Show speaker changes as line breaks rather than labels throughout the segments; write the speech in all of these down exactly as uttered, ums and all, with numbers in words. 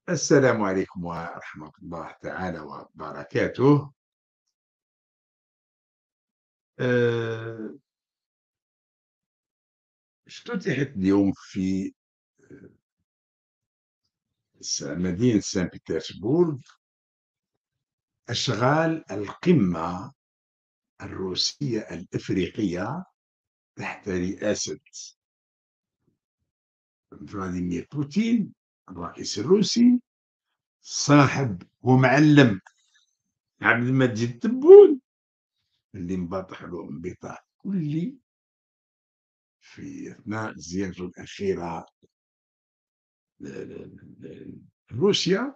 السلام عليكم ورحمة الله تعالى وبركاته. آآ افتتحت اليوم في س مدينة سان بطرسبورغ أشغال القمة الروسية الإفريقية تحت رئاسة فلاديمير بوتين الرئيس الروسي، صاحب ومعلم عبد المجيد تبون اللي انبطح له انبطاح كلي في أثناء زيارته الأخيرة ل ل لروسيا.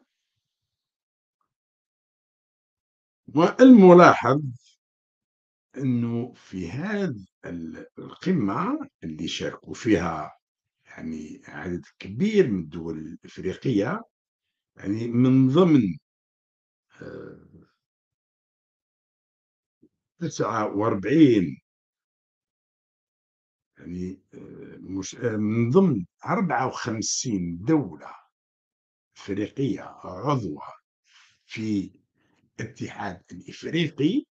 والملاحظ أنه في هذه ال القمة اللي شاركوا فيها يعني عدد كبير من الدول الإفريقية، يعني من ضمن آآ تسعة وأربعين يعني آآ مش آآ من ضمن أربعة وخمسين دولة إفريقية عضوة في الاتحاد الإفريقي،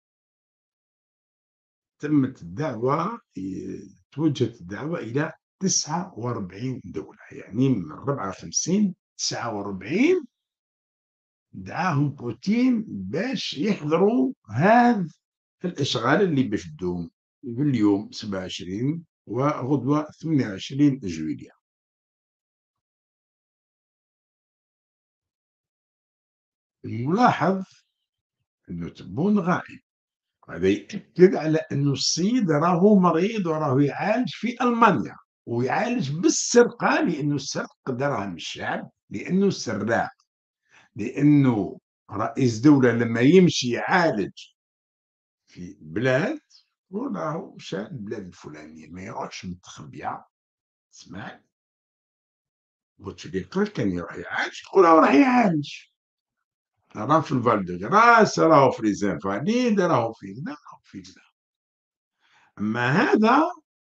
تمت الدعوة آآ توجهت الدعوة إلى تسعة وأربعين دولة، يعني من أربعة وخمسين تسعة وأربعين دعاهم بوتين باش يحضروا هذا الإشغال اللي باش تدوم باليوم سبعة وعشرين وغدوة ثمانية وعشرين جويلية. الملاحظ أنه تبون غائب، هذا يأكد على أنه السيد راهو مريض وراهو يعالج في ألمانيا، ويعالج بالسرقة، لأنه سرق دراهم الشعب، لأنه سراق، لأنه رئيس دولة لما يمشي يعالج في بلاد يقول راهو شان البلاد الفلانية، ما يروحش متخبية. اسمعني، بوتفليقة كان يروح يعالج يقول راهو راح يعالج، راه في الفال دو غراس، راهو في لي زانفاليد، راهو في كذا، راهو في كذا. أما هذا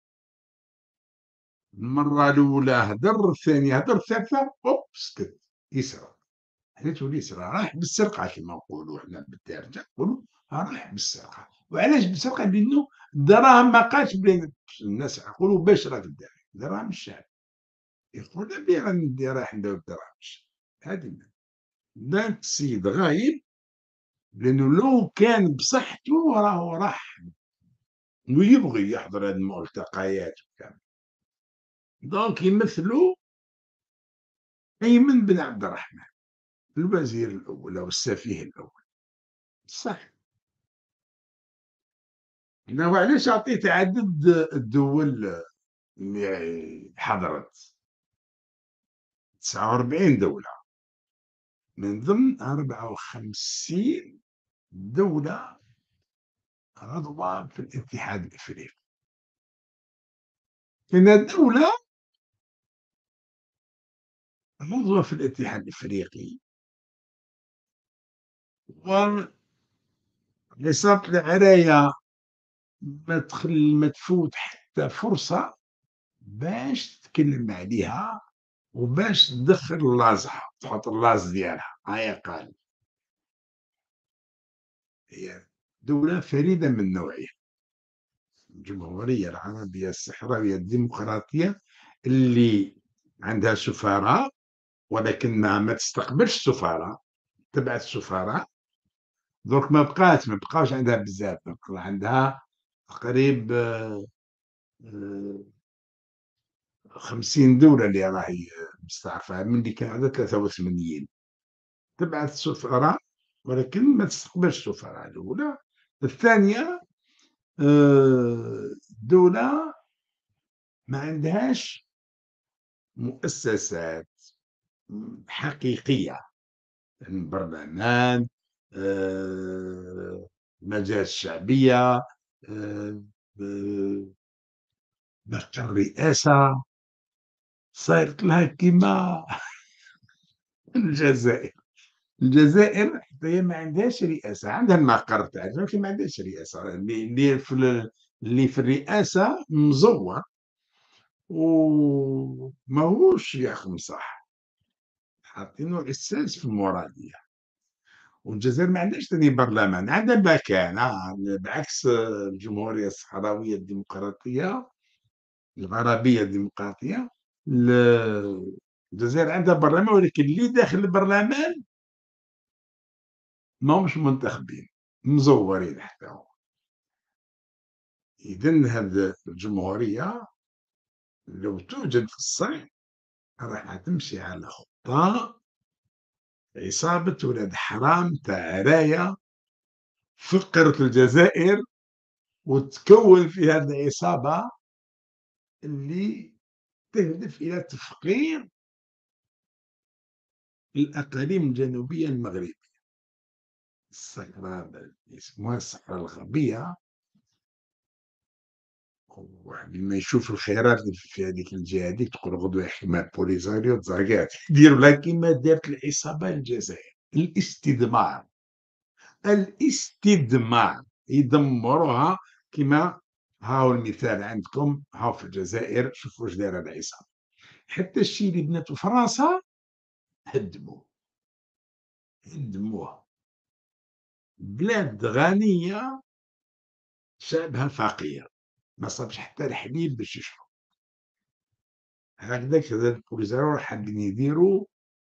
المرة الأولى هدر، الثانية هدر، الثالثة هوب سكت، يسرق. حنا تولي يسرق، راح بالسرقة كما نقولوا حنا بالدارجة، نقولوا راح بالسرقة. وعلاش بالسرقة؟ لأنه الدراهم ما بقاتش بين الناس، يقولوا باش راك داير دراهم الشعب، يقول لا بيه غندي راح نداو الدراهم الشعب. هذه داك السيد غايب، لأنه لو كان بصحته راهو راح ويبغي يحضر هاد الملتقيات وكامل. دونك يمثلوا أيمن بن عبد الرحمن، الوزير الأول أو السفير الأول. صح. أنا وعلاش عطيت عدد الدول اللي حضرت؟ تسعة وأربعين دولة من ضمن أربعة وخمسين دولة عضوة في الاتحاد الإفريقي. كاينة دولة عضوة في الاتحاد الإفريقي ولصقل العراية ما تخل ما تفوت حتى فرصة باش تتكلم عليها وباش تدخل لازها، تحط اللاز ديالها. هاهي قال هي دولة فريدة من نوعها، الجمهورية العربية الصحراوية الديمقراطية، اللي عندها سفراء ولكن ما ما تستقبلش سفراء، تبعث سفراء. درك ما بقات ما بقاوش عندها بزاف، بقى عندها قريب آآ خمسين دولة اللي راهي مستعرفة من اللي كان عندها ثلاثة وثمانين. تبعث سفراء ولكن ما تستقبلش سفراء، الأولى. الثانية آآ دولة ما عندهاش مؤسسات حقيقية، البرلمان، آآ المجالس الشعبية، آآ مقر الرئاسة، صايرت لها كيما الجزائر. الجزائر حتى هي ما عندهاش رئاسة، عندها المقر تاعها ولكن ما عندهاش رئاسة. اللي اللي في ال اللي في الرئاسة مزور وماهوش يحكم صح. حاطينه أساس في المرادية. والجزائر ما عندهاش ثاني برلمان، عندها مكانة بعكس الجمهورية الصحراوية الديمقراطية العربية الديمقراطية. ال- الجزائر عندها برلمان، ولكن اللي داخل البرلمان ماهمش منتخبين، مزورين حتى هو. إذن هذه الجمهورية لو توجد في الصين راح تمشي على خطى عصابة ولاد حرام تاع راية فقرت الجزائر، وتكون في هذه العصابة اللي تهدف إلى تفقير الأقاليم الجنوبية المغربية. الصحراء يسموها الصحراء الغربية، واحد لما يشوف الخيرات اللي في هذيك الجهة هذيك تقول غدوة يا أخي ما بوليزاريو تزرقات يديروا لها كيما دارت العصابة الجزائر، الاستدمار. الاستدمار يدمروها كما هاو المثال عندكم، هاو في الجزائر شوفوا واش دايره العصابة. حتى الشيء اللي بناته فرنسا هدموه، هدموها. بلاد غنية شعبها فقير، ما صابش حتى الحليب باش يشرب. هكذاك البوليزاريو حابين يديروا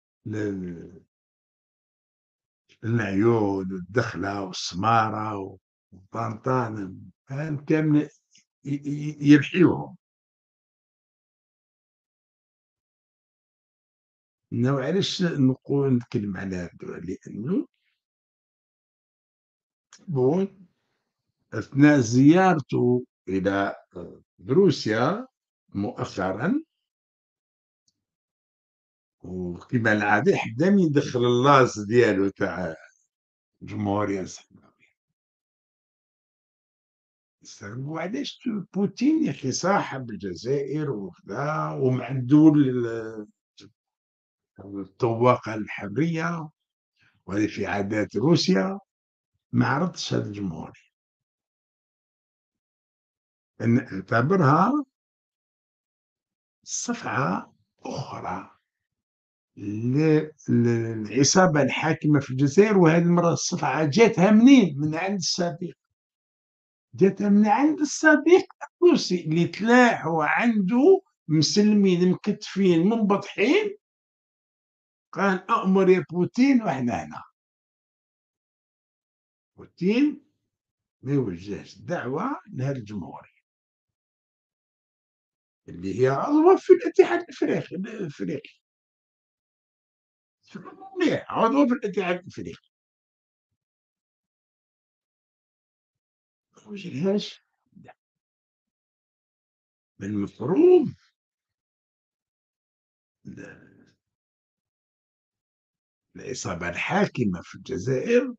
العيود والدخلة والسمارة وطنطان كامل يرحيوهم. انه علاش نقول نتكلم على هذا؟ لانه بون اثناء زيارته الى روسيا مؤخرا، وكما العاده حدا من يدخل اللاص ديالو تاع الجمهوريه الصحراويه. وعلاش بوتين يا اخي صاحب الجزائر وكذا ومعدو الطواقه الحريه، وهذه في عادات روسيا، ما عرضش هذا الجمهوريه، ان اعتبرها صفعه اخرى للعصابه الحاكمه في الجزائر. وهذه المره الصفعه جاتها منين؟ من عند الصديق، جاتها من عند الصديق الروسي اللي تلاحوا عنده مسلمين مكتفين منبطحين، قال أؤمر يا بوتين وإحنا هنا. بوتين ما يوجهش دعوة لهذه الجمهورية اللي هي عضوة في الاتحاد الافريقي الافريقي مليح، عضوة في الاتحاد الافريقي، ما يوجهاش. من المفروض العصابة الحاكمة في الجزائر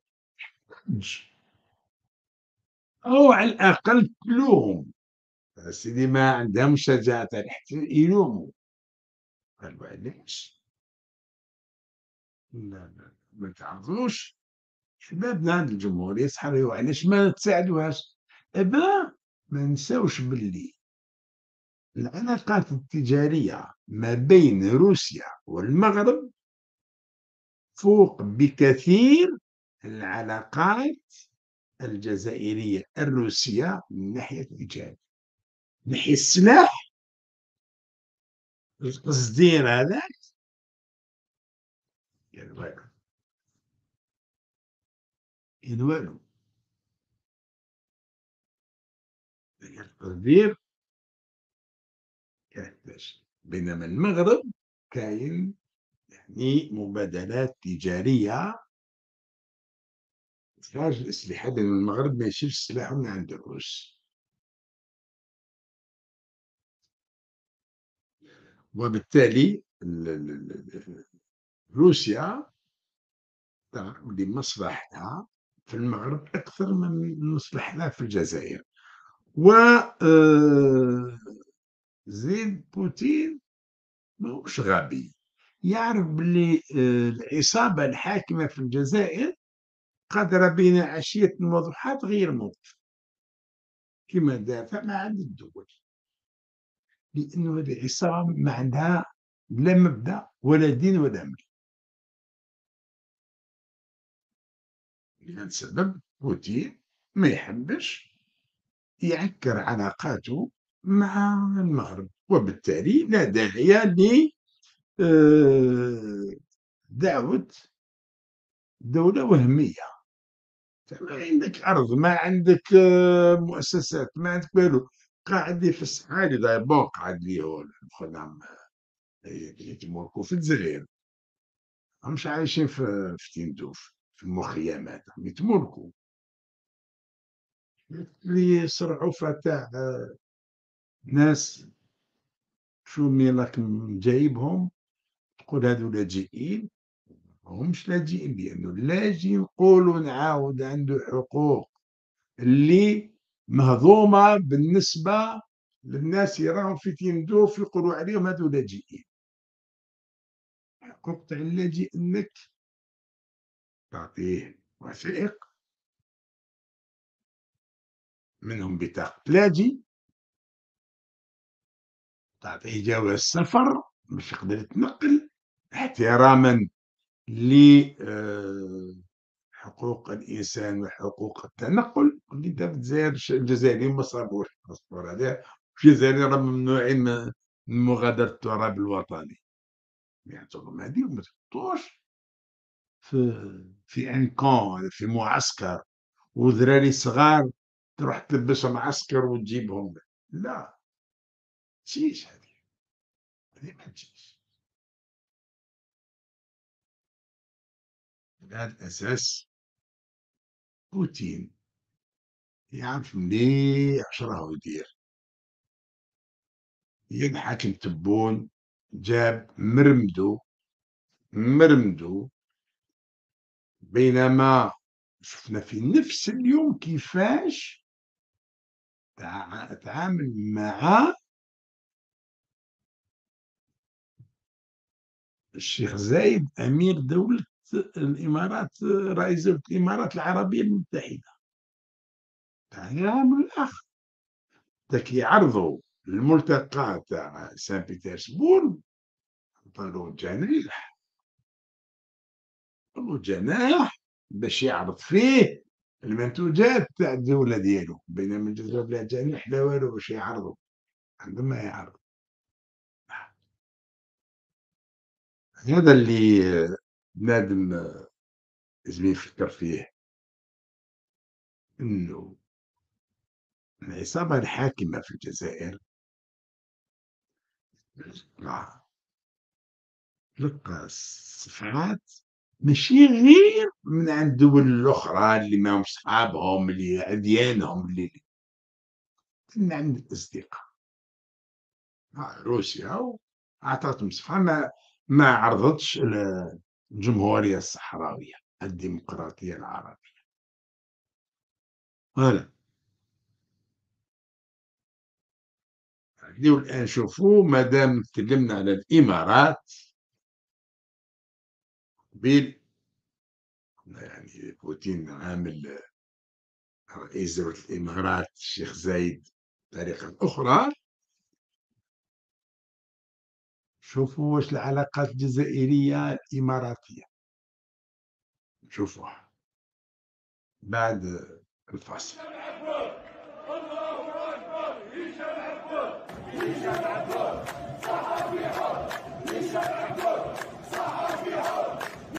أو على الأقل تلوم سيدي، ما عندهم شجاعة حتى يلوموا. قالوا علاش لا لا ما تعرضوش شبابنا هذه الجمهورية الصحراوية، وعلاش ما تساعدوهاش؟ إبا ما نساوش باللي العلاقات التجارية ما بين روسيا والمغرب فوق بكثير العلاقات الجزائرية الروسية من ناحية التجارة، من ناحية السلاح القصدير هذاك يعني والو، يعني والو. القصدير يحتاج، بينما المغرب كاين يعني مبادلات تجارية خارج الأسلحة، لأن المغرب ما يشيلش سلاحه من عند الروس، وبالتالي روسيا تعمل لمصلحتها في المغرب أكثر من مصلحتها في الجزائر. و آه، زيد بوتين ماهوش غبي، يعرف باللي آه، العصابة الحاكمة في الجزائر قادرة بين عشية وضحاها تغير موقف كما دافع مع عدة الدول، لأنه هذه العصابة ما عندها لا مبدأ ولا دين ولا ملة. لهذا السبب بوتين ما يحبش يعكّر علاقاته مع المغرب، وبالتالي لا داعي ل آآ دعوة دولة وهمية. أنت ما عندك أرض، ما عندك آه، مؤسسات، ما عندك والو، قاعد لي في الصحاري دابور قاعد لي هو خونا يتموركو في الجزائر، ماهمش عايشين في في تندوف في المخيمات، راهم يتموركو. اللي صرعوفة تاع ناس شومي راكم جايبهم تقول هادو لاجئين، ماهمش لاجئين لأنه اللاجئ نقولوا نعاود عنده حقوق اللي مهضومة بالنسبة للناس اللي راهم في تندوف يقولوا عليهم هادو لاجئين. الحقوق تاع اللاجئ أنك تعطيه وثائق منهم بطاقة لاجئ، تعطيه جواز سفر باش يقدر يتنقل احتراما لحقوق الإنسان وحقوق التنقل. اللي أنت في الجزائر الجزائريين ما صابوش الباسبور هذا، الجزائريين راهم ممنوعين من من مغادرة التراب الوطني، يعتبروا هذه وما تحطوش في في ان كون في معسكر وذراري صغار تروح تلبسهم معسكر وتجيبهم، لا تجيش هذه، هذه ما تجيش. على هذا الأساس بوتين يعرف مليح واش راهو يدير، يضحك التبون جاب مرمدو مرمدو بينما شفنا في نفس اليوم كيفاش تع- تعامل مع الشيخ زايد أمير دولة الإمارات، رئيس دولة الإمارات العربية المتحدة، تعامل آخر. ذاك يعرضوا الملتقى تاع سان بيترسبورغ، عطاو جناح عطاو جناح باش يعرض فيه المنتوجات تاع الدولة ديالو، بينما الجزائر بلا جناح لا والو باش يعرضوا، عندهم ما يعرض. هذا اللي بنادم لازم يفكر فيه، إنه العصابة الحاكمة في الجزائر تلقى تلقى الصفعات ماشي غير من عند الدول الأخرى اللي ماهمش صحابهم اللي أديانهم اللي من عند الأصدقاء. آه، روسيا أعطتهم صفعة ما ما عرضتش الجمهورية الصحراوية الديمقراطية العربية. فوالا نبداو الآن نشوفوا مادام تكلمنا على الإمارات قبيل، يعني بوتين عامل رئيس دولة الإمارات الشيخ زايد بطريقة أخرى. شوفوا واش العلاقات الجزائرية الإماراتية، شوفوها بعد الفاصل.